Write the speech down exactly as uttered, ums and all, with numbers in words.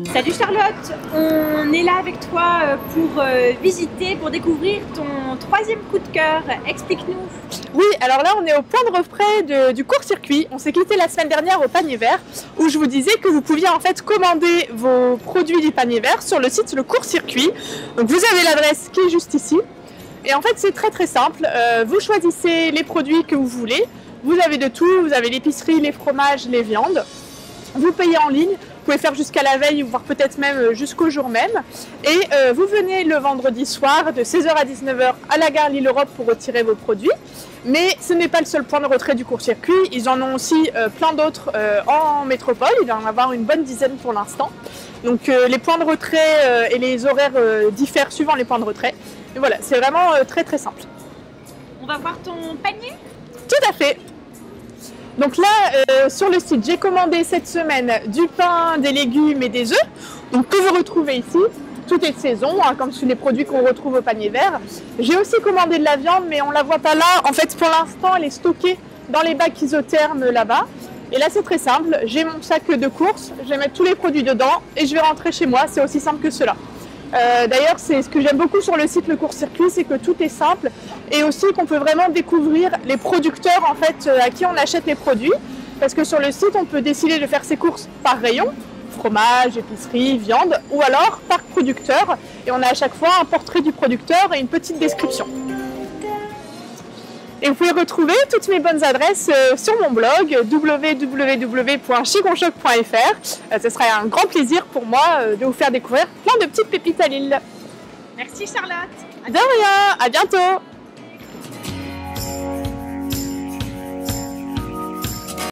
Salut Charlotte, on est là avec toi pour visiter, pour découvrir ton troisième coup de cœur. Explique-nous. Oui, alors là on est au point de retrait de, du court-circuit. On s'est quitté la semaine dernière au panier vert où je vous disais que vous pouviez en fait commander vos produits du panier vert sur le site le court-circuit. Donc vous avez l'adresse qui est juste ici. Et en fait c'est très très simple, euh, vous choisissez les produits que vous voulez. Vous avez de tout, vous avez l'épicerie, les fromages, les viandes. Vous payez en ligne, vous pouvez faire jusqu'à la veille, voire peut-être même jusqu'au jour même. Et euh, vous venez le vendredi soir de seize heures à dix-neuf heures à la gare L'Île-Europe pour retirer vos produits. Mais ce n'est pas le seul point de retrait du court-circuit, ils en ont aussi euh, plein d'autres euh, en métropole, il va en avoir une bonne dizaine pour l'instant. Donc euh, les points de retrait euh, et les horaires euh, diffèrent suivant les points de retrait. Et voilà, c'est vraiment euh, très très simple. On va voir ton panier? Tout à fait. Donc là, euh, sur le site, j'ai commandé cette semaine du pain, des légumes et des œufs, donc que vous retrouvez ici. Tout est de saison, hein, comme tous les produits qu'on retrouve au panier vert. J'ai aussi commandé de la viande, mais on ne la voit pas là. En fait, pour l'instant, elle est stockée dans les bacs isothermes là-bas. Et là, c'est très simple. J'ai mon sac de course, je vais mettre tous les produits dedans et je vais rentrer chez moi. C'est aussi simple que cela. Euh, D'ailleurs, c'est ce que j'aime beaucoup sur le site Le Court-Circuit, c'est que tout est simple et aussi qu'on peut vraiment découvrir les producteurs en fait à qui on achète les produits. Parce que sur le site, on peut décider de faire ses courses par rayon, fromage, épicerie, viande, ou alors par producteur. Et on a à chaque fois un portrait du producteur et une petite description. Et vous pouvez retrouver toutes mes bonnes adresses sur mon blog w w w point chiconchoc point f r. Ce sera un grand plaisir pour moi de vous faire découvrir plein de petites pépites à Lille. Merci Charlotte. De rien, à bientôt.